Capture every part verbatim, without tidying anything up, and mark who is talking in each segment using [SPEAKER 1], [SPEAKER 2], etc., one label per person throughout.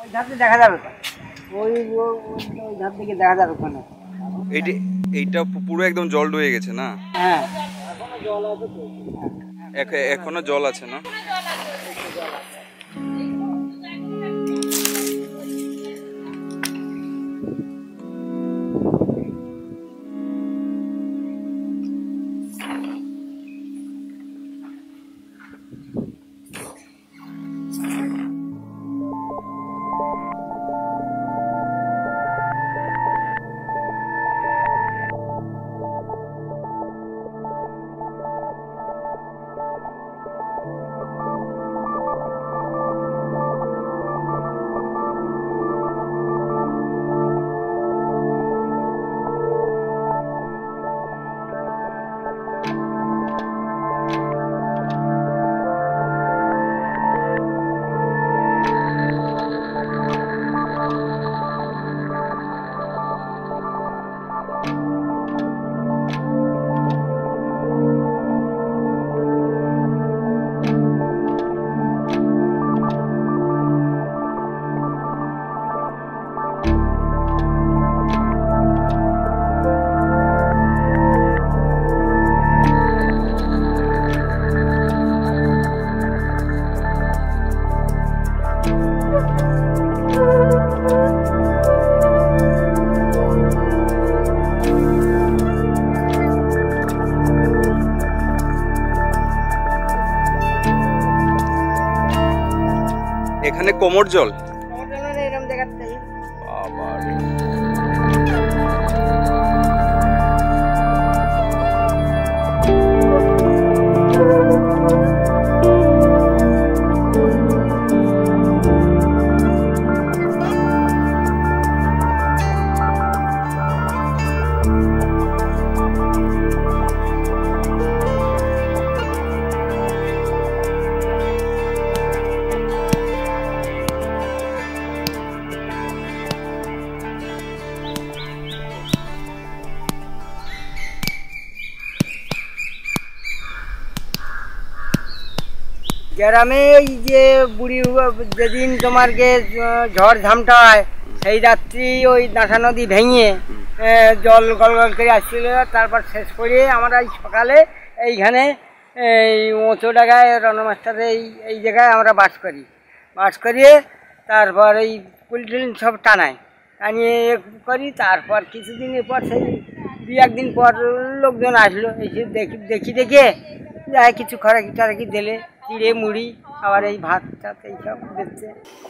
[SPEAKER 1] ওই ধারে দেখা যাবে, ওই ওই ধার থেকে দেখা যাবে ওখানে।
[SPEAKER 2] এইটা এইটা পুরো একদম জল ডুবে গেছে না?
[SPEAKER 1] হ্যাঁ
[SPEAKER 2] এখনো জল আছে তো? এখনো জল আছে না? এখানে কোমর জল?
[SPEAKER 1] এরকম জায়গাতে
[SPEAKER 2] বাবা
[SPEAKER 1] গ্রামে এই যে বুড়ি যেদিন তোমার গে ঝড় ঝামটা হয় সেই রাত্রি ওই দাঁসা নদী ভেঙে জল গল গল করে আসছিল। তারপর শেষ করে আমরা এই সকালে এইখানে এই উঁচু জায়গায় রণমাস্টারে এই এই জায়গায় আমরা বাস করি। বাস করিয়ে তারপর এই কুলটুলিন সব টানাই টানিয়ে করি। তারপর কিছুদিনের পর সেই দু একদিন পর লোকজন আসলো, এসে দেখি দেখি দেখে যাই কিছু খরাকি টরাকি দিলে, চিড়ে মুড়ি আবার এই ভাত টাত এইসব দিচ্ছে।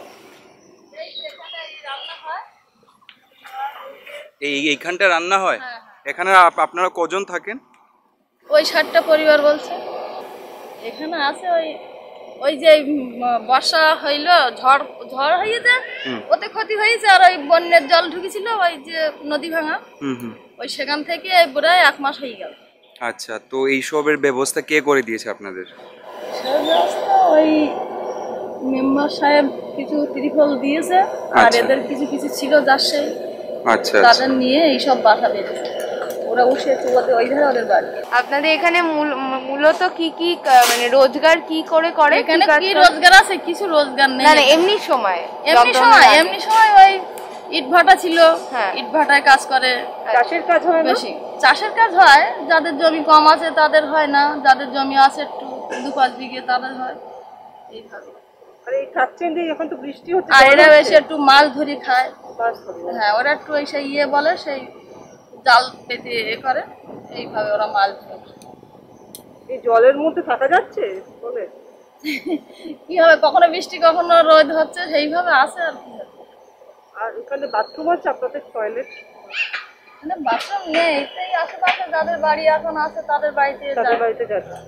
[SPEAKER 2] এই এইখানটা রান্না হয়? এখানে আপনারা কজন থাকেন?
[SPEAKER 3] ওই ষাটটা পরিবার বলছে এখানে আছে। ওই ওই যে বর্ষা হইলো, ঝড় ঝড় হয়েছে, ওতে ক্ষতি হয়েছে। আর ওই বন্যের জল ঢুকেছিল ওই যে নদী ভাঙা, ওই সেখান থেকে প্রায় এক মাস হয়ে গেল।
[SPEAKER 2] আচ্ছা, তো এইসবের ব্যবস্থা কে করে দিয়েছে আপনাদের?
[SPEAKER 3] ওই মেম্বার সাহেব কিছু ত্রিফল দিয়েছে, আর এদের কিছু কিছু ছিল যার সেই
[SPEAKER 2] আচ্ছা
[SPEAKER 3] তাদের নিয়ে এইসব বাসা বেঁধেছে। ওরা বসে ওই ধারে ওদের বাড়ি।
[SPEAKER 4] আপনাদের এখানে মূলত কি কি মানে রোজগার কি করে করে?
[SPEAKER 3] এখানে কি রোজগার আছে? কিছু রোজগার নেই।
[SPEAKER 4] না না, এমনি সময়
[SPEAKER 3] এমনি সময় এমনি সময় ওই ইট ভাটা ছিল, ইট ভাটায় কাজ করে।
[SPEAKER 4] চাষের কাজ হয়
[SPEAKER 3] বেশি, চাষের কাজ হয়। যাদের জমি কম আছে তাদের হয় না, যাদের জমি আছে একটু দু পাঁচ বিঘে তাদের হয় এইভাবে।
[SPEAKER 4] এখন তো বৃষ্টি হচ্ছে,
[SPEAKER 3] আর এরা বেশি একটু মাছ ধরে খায়। হ্যাঁ, ওরা একটু সেই ইয়ে বলে, সেই জাল পেতে এ করে, এইভাবে ওরা মাছ ধরে।
[SPEAKER 4] এই জলের মধ্যে থাকা যাচ্ছে বলে
[SPEAKER 3] কি হবে, কখনো বৃষ্টি কখনো রোদ হচ্ছে, সেইভাবে আছে। আর কি
[SPEAKER 4] আর এখানে বাথরুম আছে আপনাদের? টয়লেট?
[SPEAKER 3] এখানে বাথরুম নেই, এই আশেপাশে যাদের বাড়ি এখন আছে তাদের বাড়িতে
[SPEAKER 4] তাদের বাড়িতে যাচ্ছে।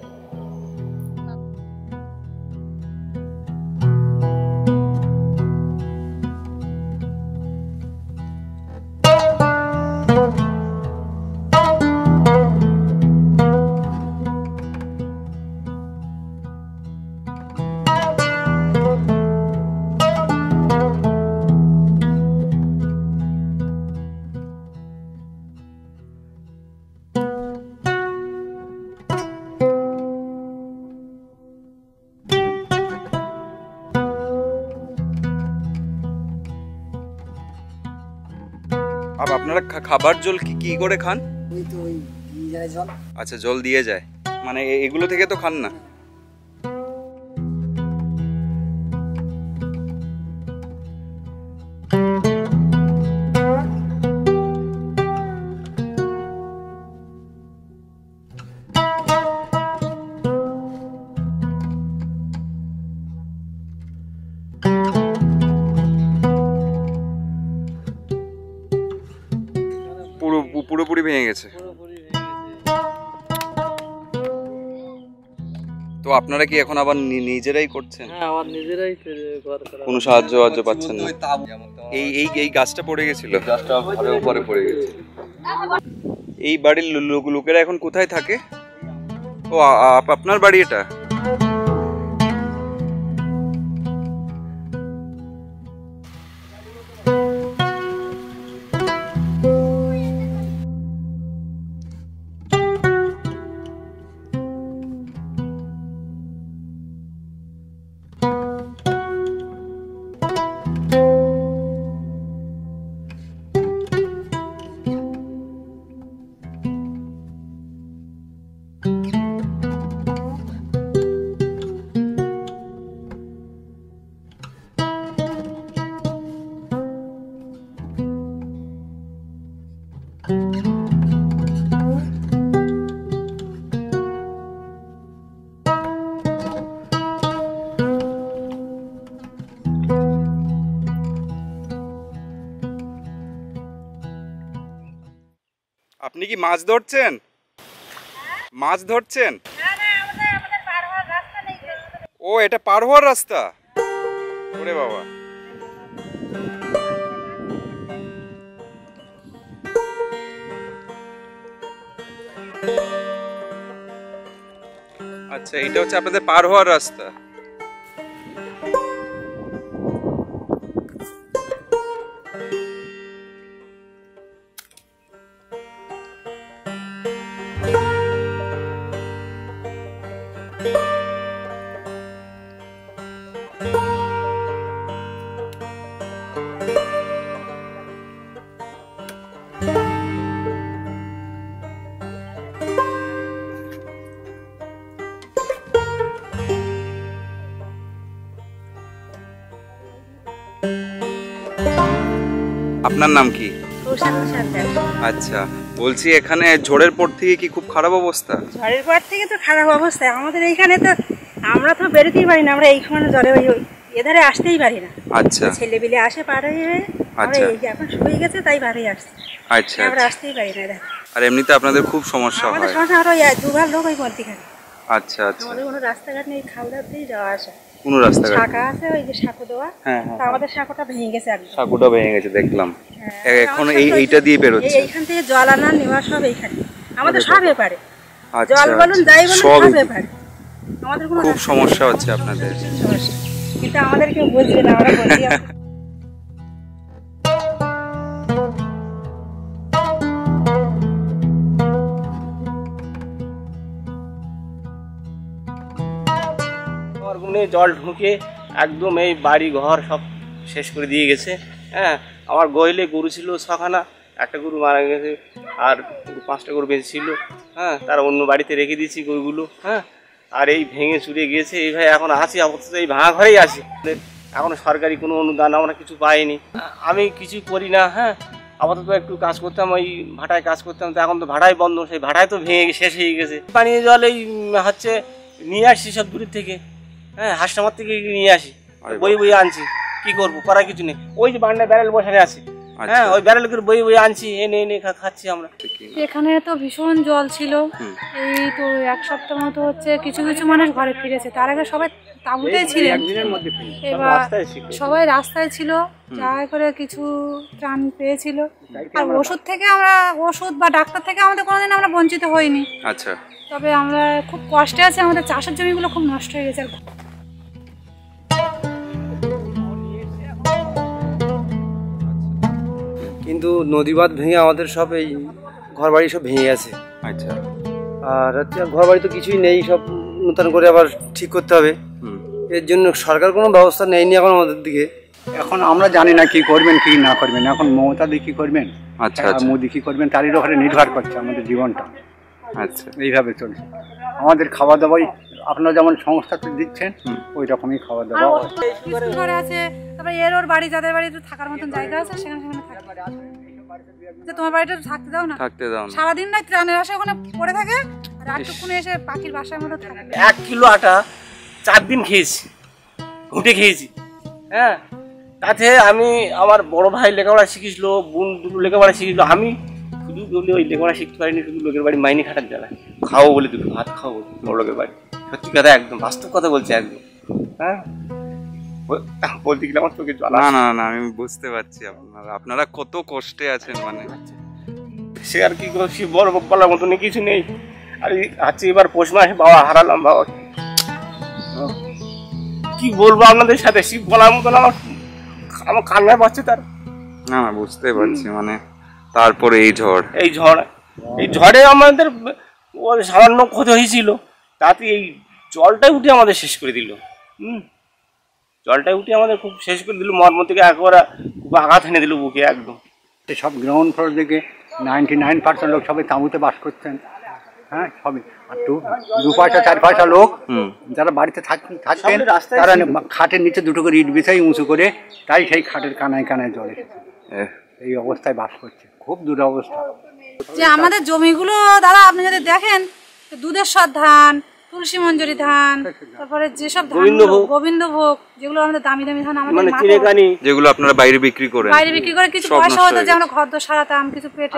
[SPEAKER 2] আপ আপনারা খা- খাবার জল কি কি করে খান?
[SPEAKER 1] ওই তো ওই দিয়ে যায় জল।
[SPEAKER 2] আচ্ছা, জল দিয়ে যায়, মানে এ- এগুলো থেকে তো খান না? পুরো পুরোপুরি ভেঙে গেছে। তো আপনারা কি এখন আবার নি- নিজেরাই করছেন?
[SPEAKER 5] হ্যাঁ, আমার নিজেরাই ঘর করা।
[SPEAKER 2] কোনো সাহায্য সাহায্য পাচ্ছেন না? এই এই এই গাছটা পড়ে গেছিল, গাছটা ঘরের উপরে পড়ে গেছে। এই বাড়ির লো- লোক- লোকেরা এখন কোথায় থাকে? ও আ- আপ- আপনার বাড়ি এটা? আপনি কি মাছ ধরছেন? মাছ ধরছেন? ও, এটা পার হওয়ার রাস্তা? ওরে বাবা। আচ্ছা, এটা হচ্ছে আপনাদের পার হওয়ার রাস্তা। আপনার নাম কি? আচ্ছা, বলছি এখানে ঝড়ের পর থেকে কি খুব খারাপ অবস্থা?
[SPEAKER 6] ঝড়ের পর থেকে তো খারাপ অবস্থা আমাদের এইখানে, তো আমরা তো বেরোতেই পারি না, আমরা এইখানে ঝড়ে ওই এধারে আসতেই পারি না।
[SPEAKER 2] আচ্ছা,
[SPEAKER 6] ছেলে বিলে আসে পার হয়ে, আমরা
[SPEAKER 2] আচ্ছা।
[SPEAKER 6] এই যে এখন শুয়ে গেছে তাই বার হয়ে আসছে,
[SPEAKER 2] আচ্ছা,
[SPEAKER 6] আমরা
[SPEAKER 2] আচ্ছা।
[SPEAKER 6] আসতেই পারি না এধারে।
[SPEAKER 2] আর এমনিতে আপনাদের খুব সমস্যা
[SPEAKER 6] আমাদের
[SPEAKER 2] হয়?
[SPEAKER 6] সমস্যা আমরা ওই দুবার লোক ওই মধ্যিখানে,
[SPEAKER 2] আচ্ছা, আচ্ছা।
[SPEAKER 6] আমাদের কোনো রাস্তাঘাট নেই, খালদাতেই যাওয়া আসা।
[SPEAKER 2] কোনো রাস্তাঘাট?
[SPEAKER 6] শাখা আছে ওই যে সাঁকো দেওয়া,
[SPEAKER 2] হ্যাঁ, হ্যাঁ,
[SPEAKER 6] তা আমাদের সাঁকোটা ভেঙে গেছে একদম।
[SPEAKER 2] সাঁকুটা ভেঙে গেছে দেখলাম।
[SPEAKER 6] হ্যাঁ,
[SPEAKER 2] এখন
[SPEAKER 6] আমাদের
[SPEAKER 2] এই
[SPEAKER 6] সব
[SPEAKER 2] এইটা দিয়ে বেরোচ্ছে?
[SPEAKER 6] এই- এইখান থেকে জল আনা নেওয়া সব এইখানে, আমাদের সব এপারে
[SPEAKER 2] আচ্ছা,
[SPEAKER 6] জল বলুন
[SPEAKER 2] আচ্ছা।
[SPEAKER 6] যাই বলুন
[SPEAKER 2] সব
[SPEAKER 6] সব এপারে, আমাদের কোনো
[SPEAKER 2] খুব
[SPEAKER 6] রাস্তা
[SPEAKER 2] সমস্যা হচ্ছে আপনাদের।
[SPEAKER 6] নেই, সমস্যা। কিন্তু আমাদের কেউ বুঝবে না, আমরা বলছি এখন।
[SPEAKER 5] আমার গুনে জল ঢুকে একদম এই বাড়ি ঘর সব শেষ করে দিয়ে গেছে। হ্যাঁ, আমার গইলে গরু ছিল ছখানা, একটা গরু মারা গেছে, আর পাঁচটা গরু বেঁচে ছিল। হ্যাঁ, তারা অন্য বাড়িতে রেখে দিয়েছি গরুগুলো। হ্যাঁ, আর এই ভেঙে চুরে গিয়েছে, এইভাবে এখন আছি আপাতত, এই ভাঙা ঘরেই আছি। এখনো সরকারি কোনো অনুদান আমরা কিছু পাইনি, আমি কিছু করি না। হ্যাঁ, আপাতত একটু কাজ করতাম, ওই ভাটায় কাজ করতাম, তো এখন তো ভাড়াই বন্ধ, সেই ভাড়ায় তো ভেঙে শেষ হয়ে গেছে। পানীয় জল এই হচ্ছে নিয়ে আসছি সব দূরের থেকে। হ্যাঁ, হাসনামার থেকে নিয়ে আসি, বই বই আনছি, কি করবো, করার কিছু নেই। ওই যে বান্ডায় ব্যারেল বসানো আছে, হ্যাঁ, ওই ব্যারেল করে বই বই আনছি, এনে এনে খাচ্ছি আমরা।
[SPEAKER 7] এখানে তো ভীষণ জল ছিল, এই তো এক সপ্তাহ মতো হচ্ছে, কিছু কিছু মানুষ ঘরে ফিরেছে, তার আগে সবাই তাঁবুতেই ছিলেন। এবার সবাই রাস্তায় ছিল, যা করে কিছু ত্রাণ পেয়েছিল। আর ওষুধ থেকে আমরা, ওষুধ বা ডাক্তার থেকে আমাদের কোনোদিন আমরা বঞ্চিত হইনি।
[SPEAKER 2] আচ্ছা,
[SPEAKER 7] তবে আমরা খুব কষ্টে আছি, আমাদের চাষের জমিগুলো খুব নষ্ট হয়ে গেছে।
[SPEAKER 8] কিন্তু নদী বাঁধ ভেঙে আমাদের সব এই ঘর বাড়ি সব ভেঙে গেছে।
[SPEAKER 2] আচ্ছা।
[SPEAKER 8] আর হচ্ছে ঘর বাড়ি তো কিছুই নেই, সব নতুন করে আবার ঠিক করতে হবে। এর জন্য সরকার কোনো ব্যবস্থা নেয়নি এখন আমাদের দিকে।
[SPEAKER 9] এখন আমরা জানি না কি করবেন কি না করবেন, এখন মমতা দি কি করবেন,
[SPEAKER 2] আচ্ছা আচ্ছা
[SPEAKER 9] মোদি কি করবেন, তারই উপরে নির্ভর করছে আমাদের জীবনটা।
[SPEAKER 2] আচ্ছা
[SPEAKER 9] এইভাবে চলছে আমাদের খাওয়া দাওয়াই, আপনারা যেমন সংস্থা দিচ্ছেন ওই রকমই খাওয়া দাওয়া।
[SPEAKER 7] স্কুল ঘরে আছে, তারপরে এর ওর বাড়ি, যাদের বাড়িতে থাকার মতন জায়গা আছে সেখানে সেখানে থাকে। যে তোমার বাড়িটা থাকতে দাও না,
[SPEAKER 2] থাকতে দাও না,
[SPEAKER 7] সারাদিন না ত্রাণের আসে ওখানে পড়ে থাকে, রাতটুকুনি এসে পাখির বাসার মতো থাকে।
[SPEAKER 5] এক কিলো আটা চার দিন খেয়েছি, ঘুঁটে খেয়েছি। হ্যাঁ, তাতে আমি আমার বড় ভাই লেখাপড়া শিখেছিল, বোন দুটো লেখাপড়া শিখেছিল, আমি শুধু বলে ওই লেখাপড়া শিখতে পারিনি, শুধু লোকের বাড়ি মাইনে খাটার জ্বালায় খাও বলে দুটো ভাত খাও বড় লোকের বাড়ি। সত্যি কথা, একদম বাস্তব কথা বলছে একদম। হ্যাঁ, বলতে গেলে আমার চোখে জল।
[SPEAKER 2] না না না আমি বুঝতে পারছি আপনারা আপনারা কত কষ্টে আছেন, মানে
[SPEAKER 5] সে আর কি করছি, বড় বলার মতন কিছু নেই। আর আজকে এবার পৌষ মাসে বাবা হারালাম, বাবা কি বলবো আপনাদের সাথে, শিব বলার মতন আমার আমার কান্নায় পাচ্ছে তার।
[SPEAKER 2] না না বুঝতে পারছি, মানে তারপরে এই ঝড়
[SPEAKER 5] এই ঝড় এই ঝড়ে আমাদের সামান্য ক্ষতি হয়েছিল, তাতে এই জলটাই উঠে আমাদের শেষ করে দিল। হুম, জলটাই উঠে আমাদের খুব শেষ করে দিল, মর্ম থেকে একবার খুব আঘাত এনে দিল বুকে একদম।
[SPEAKER 9] সব গ্রাউন্ড ফ্লোর থেকে নাইনটি নাইন পার্সেন্ট লোক সবাই তাঁবুতে বাস করছেন। হ্যাঁ, সবই। আর দু দু পয়সা চার পয়সা লোক যারা বাড়িতে থাকতেন তারা খাটের নিচে দুটো করে ইট বিছাই উঁচু করে, তাই সেই খাটের কানায় কানায় জল এসেছে, এই অবস্থায় বাস করছে, খুব দুরবস্থা।
[SPEAKER 7] যে আমাদের জমিগুলো দাদা আপনি যদি দেখেন, দুধেশ্বর ধান, তুলসী মঞ্জুরি ধান, তারপরে যেসব ধান গোবিন্দভোগ, যেগুলো আমাদের দামি দামি ধান, আমাদের
[SPEAKER 2] যেগুলো আপনারা বাইরে বিক্রি করেন,
[SPEAKER 7] বাইরে বিক্রি করে কিছু পয়সা হতো যে আমরা ঘর দোর সারাতাম, কিছু পেটে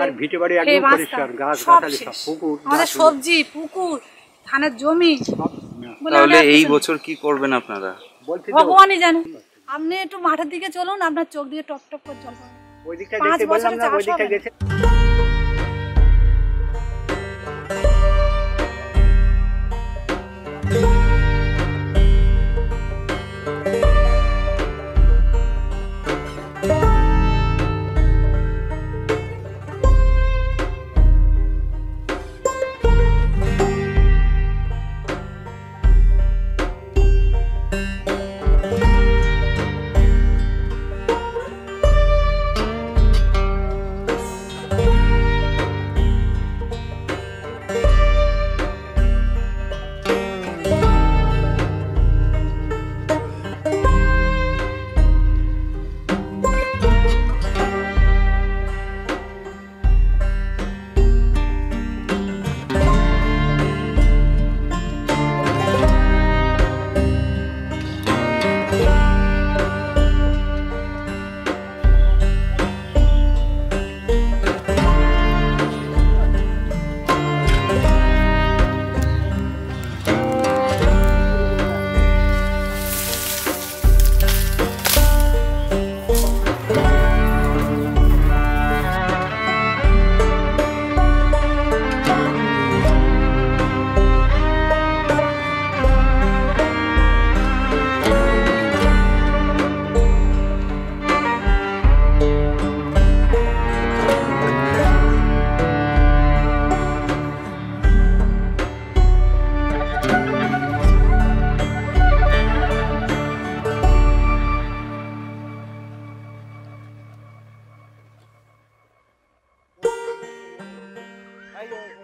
[SPEAKER 7] আমাদের সবজি, পুকুর, ধানের জমি।
[SPEAKER 2] তাহলে এই বছর কি করবেন আপনারা?
[SPEAKER 7] ভগবানই জানে। আপনি একটু মাঠের দিকে চলুন, আপনার চোখ দিয়ে টপ টপ করে জল পড়বে। পাঁচ বছর চাষ হবে।
[SPEAKER 5] I know.